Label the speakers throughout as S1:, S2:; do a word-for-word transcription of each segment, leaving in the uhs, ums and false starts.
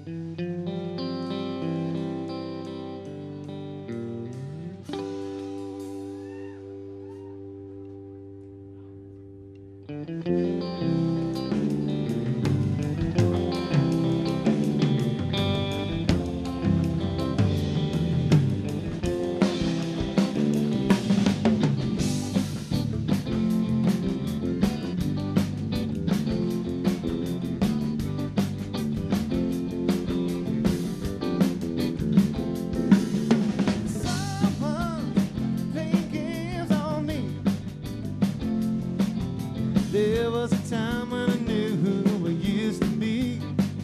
S1: There was a time when I knew who I used to be,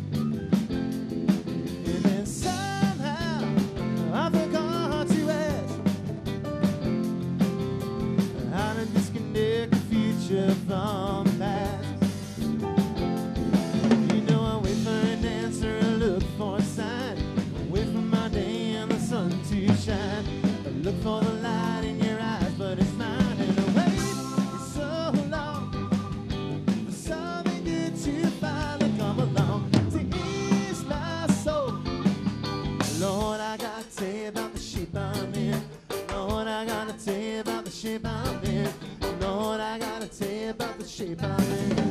S1: and then somehow I forgot to ask how to disconnect the future from the past. You know, I wait for an answer, I look for a sign, I wait for my day and the sun to shine, I look for the light in your eyes, but it's mine. And I wait so long to finally come along to ease my soul. Lord, I gotta tell you about the shape I'm in. Lord, I gotta tell you about the shape I'm in. Lord, I gotta tell you about the shape I'm in.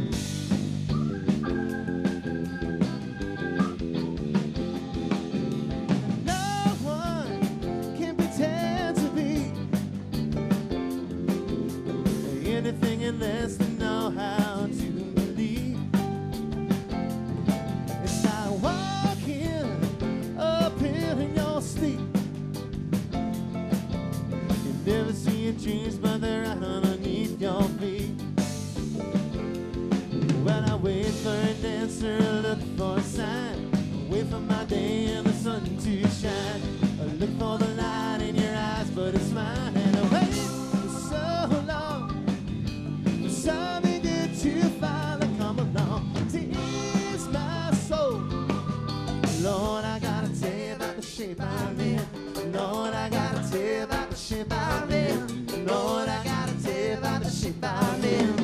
S1: No one can pretend to be anything unless they know how to. Never see your dreams, but they're right underneath your feet. When I wait for an answer, I look for a sign, I wait for my day and the sun to shine, I look for the light in your eyes, but it's mine. And I wait for so long for something good to finally come along to ease my soul. Lord, I gotta tell you about the shape I'm in. Lord, I gotta tell you about the shape I'm in. Lord, I gotta tell you about the shape I'm in.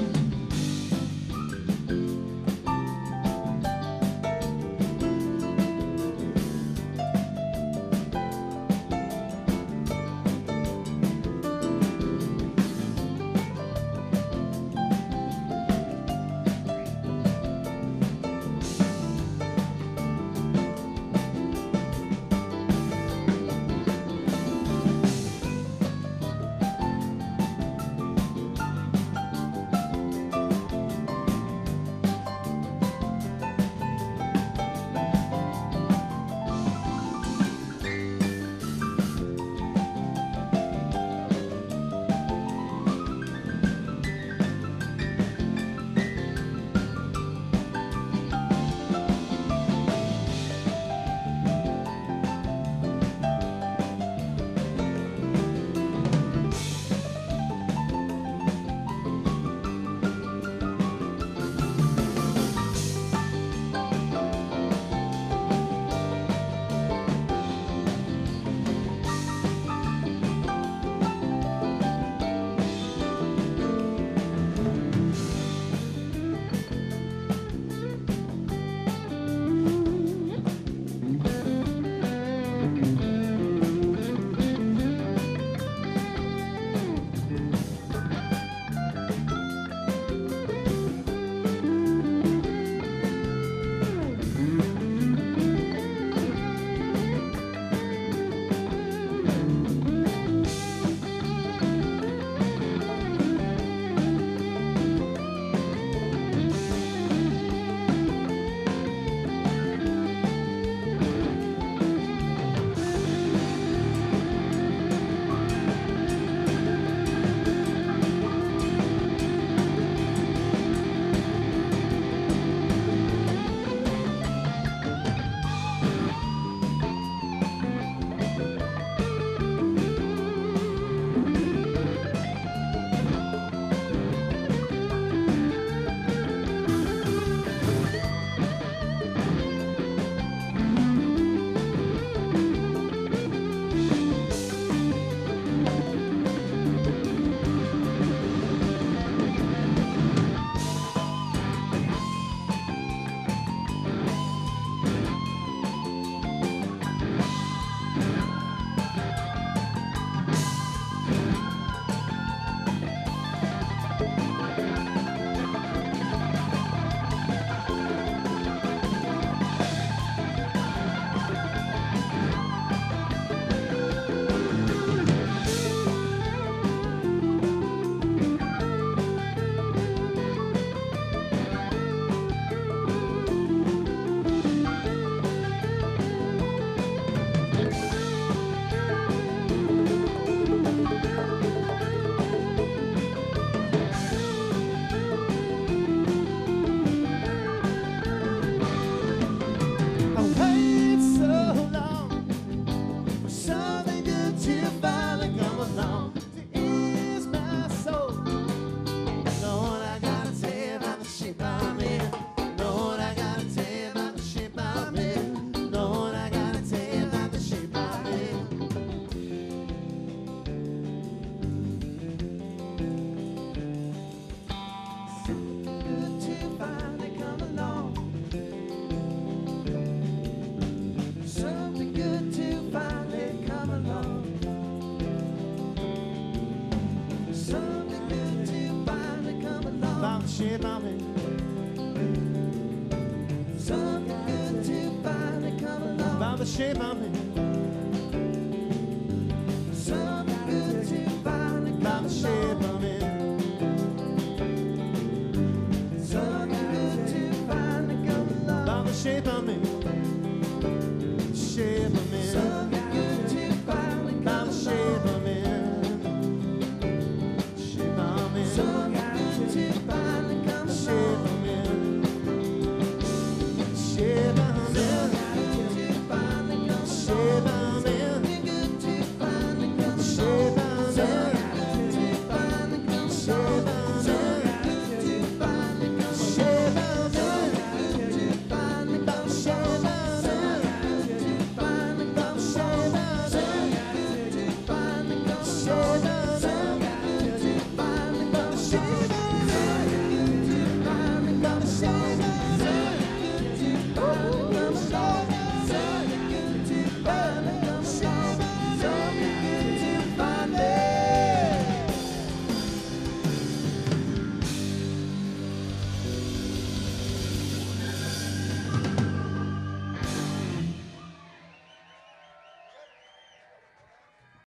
S1: the shape I'm in. Something good to find by the shape I'm in. Something good to find to come along by the shape I'm in. The shape I'm in.